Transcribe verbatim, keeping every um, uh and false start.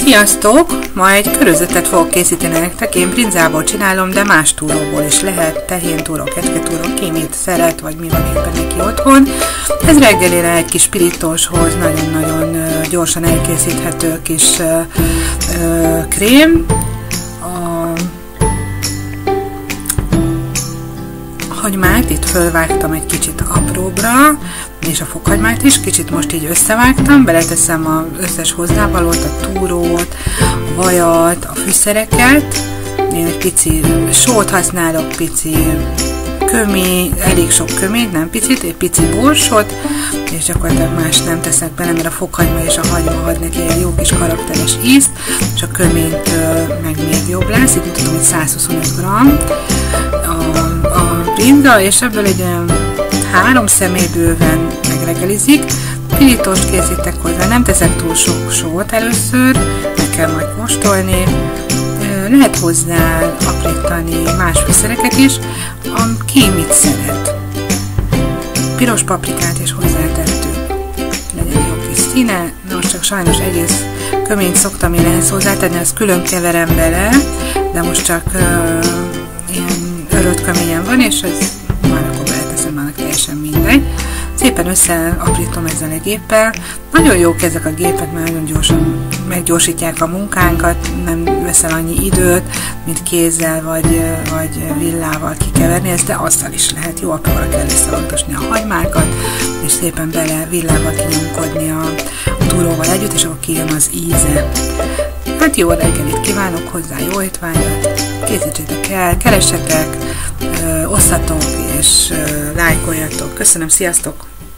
Sziasztok! Ma egy körözetet fogok készíteni nektek. Én brinzából csinálom, de más túróból is lehet. Tehéntúró, kecsketúró, ki mit szeret, vagy mi van éppen neki otthon. Ez reggelire egy kis pirítóshoz nagyon-nagyon gyorsan elkészíthető kis ö, ö, krém. A hagymát itt fölvágtam egy kicsit apróbra, és a fokhagymát is, kicsit most így összevágtam, beleteszem az összes hozzávalót, a túrót, a vajat, a fűszereket, én egy pici sót használok, pici kömény, elég sok köményt, nem picit, egy pici borsot, és gyakorlatilag más nem teszek bele, mert a fokhagyma és a hagyma ad neki egy jó kis karakteres ízt, és a köményt meg még jobb lesz, itt mutatom, hogy száz huszonöt gramm a, a brinza, és ebből egy három személy bőven megregelizik. Pirítóst készítek hozzá, nem teszek túl sok sót először, meg kell majd kóstolni. Lehet hozzá aprítani más fűszereket is, ki mit szeret. Piros paprikát is hozzátettük, legyen jó kis színe. Most csak sajnos egész köményt szoktam én ehhez hozzátenni, ezt külön keverem bele, de most csak uh, ilyen örött köményen van, és ez már akkor beleteszem, már teljesen mindegy. Szépen összeaprítom ezzel a géppel. Nagyon jók ezek a gépek, mert nagyon gyorsan meggyorsítják a munkánkat, nem veszel annyi időt, mint kézzel vagy, vagy villával kikeverni, ezt de azzal is lehet. Jó apróra kell összeoltosni a hagymákat, és szépen bele villával kinyomkodni a, a túróval együtt, és akkor kijön az íze. Hát jó reggelit kívánok hozzá, jó étvágyat, készítsétek el, keressetek, ö, osszatok és ö, lájkoljatok. Köszönöm, sziasztok!